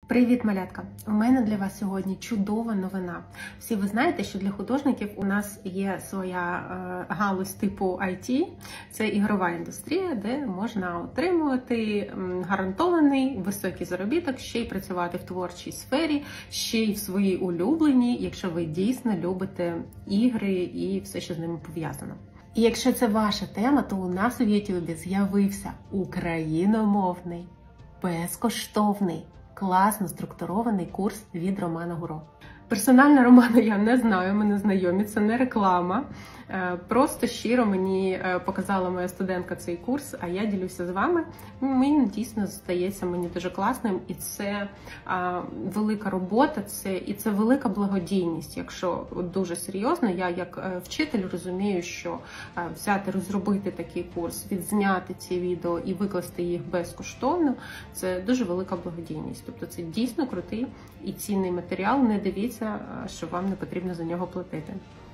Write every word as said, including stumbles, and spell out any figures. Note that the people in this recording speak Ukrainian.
Привіт, малятка! У мене для вас сьогодні чудова новина. Всі ви знаєте, що для художників у нас є своя е, галузь типу ай ті. Це ігрова індустрія, де можна отримувати м, гарантований високий заробіток, ще й працювати в творчій сфері, ще й в своїй улюбленій, якщо ви дійсно любите ігри і все, що з ними пов'язано. І якщо це ваша тема, то у нас у YouTube з'явився україномовний, безкоштовний, класно структурований курс від Романа Гуро. Персонально Романа я не знаю, ми не знайомі, це не реклама. Просто щиро мені показала моя студентка цей курс, а я ділюся з вами. Він дійсно здається мені дуже класним, і це а, велика робота, це, і це велика благодійність. Якщо дуже серйозно, я як вчитель розумію, що а, взяти, розробити такий курс, відзняти ці відео і викласти їх безкоштовно, це дуже велика благодійність. Тобто це дійсно крутий і цінний матеріал, не дивіться, що вам не потрібно за нього платити.